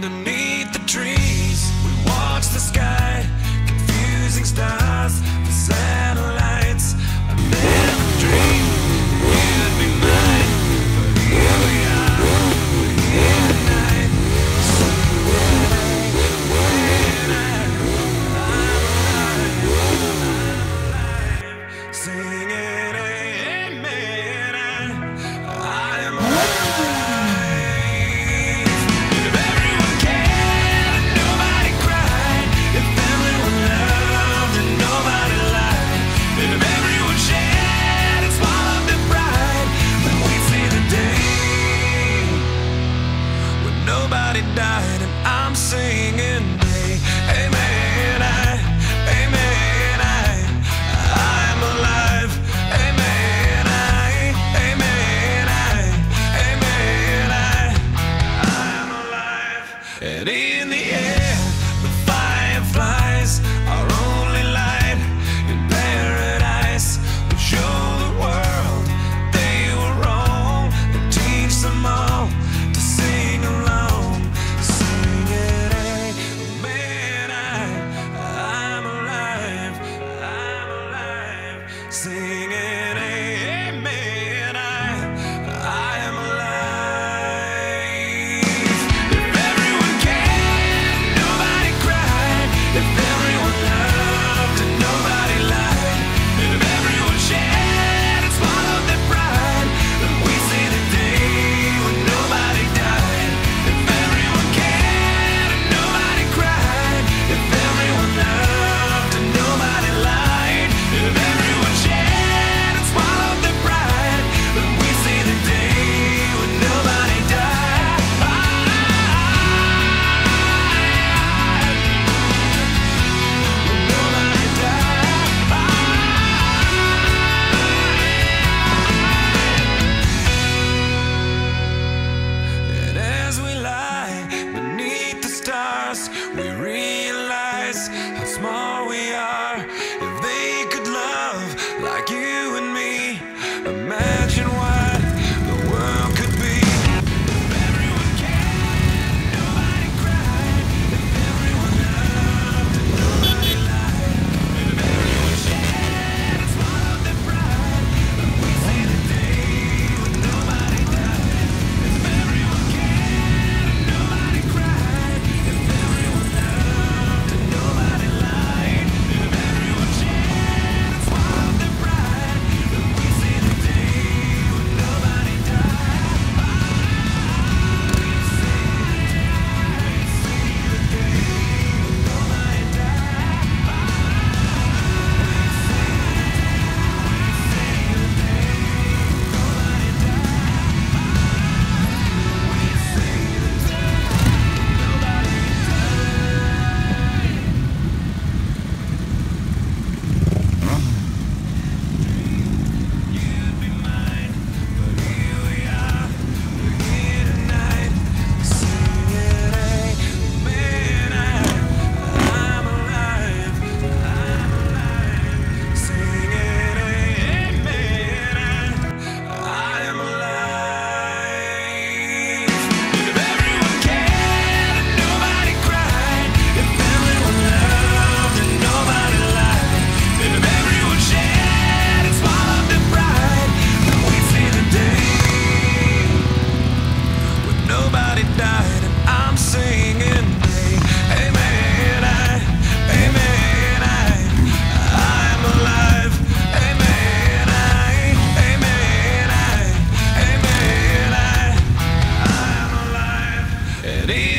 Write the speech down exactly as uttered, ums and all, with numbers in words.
underneath the trees. We watch the sky, confusing stars, the satellites. I never dreamed you'd be mine, but here we are, we're here tonight. So when I, when I, I'm alive, I'm alive, singing amen. I, I am alive. Nobody died, and I'm singing, amen, I, amen, I, I'm alive, amen, I, amen, I, amen, I, I'm alive. And in the air, the fireflies are only light in paradise. We show the world they were wrong and teach them all to sing along. Singing amen, I, I am alive. If everyone cared, nobody cried. If everyone loved and nobody lied. If everyone shared and swallowed their pride, then we see the day when nobody died. If everyone cared and nobody cried. If everyone loved and nobody lied. If everyone we realize how small we are. If they could love like you and me, imagine what the world could be. If everyone cared, nobody cried. If everyone loved and nobody lied. If everyone shared and swallowed their pride, then we see the day when nobody died. If everyone cared and nobody cried. If everyone loved and nobody lied. If everyone shared and swallowed their pride, then we see the day when nobody died. We see the day, we see the day when nobody died. We see the day, we see the day when nobody died. We see the day nobody You'd be mine, but here we are, we're here tonight, singing amen. I, I'm alive, I'm alive, singing amen. I, I am alive. If everyone cared and nobody cried. If everyone loved and nobody lied. If everyone shared and swallowed their pride, then we see the day when nobody died, and I'm singing amen, I, amen, I, I'm alive, amen, I, amen, I, amen, I, I'm alive. And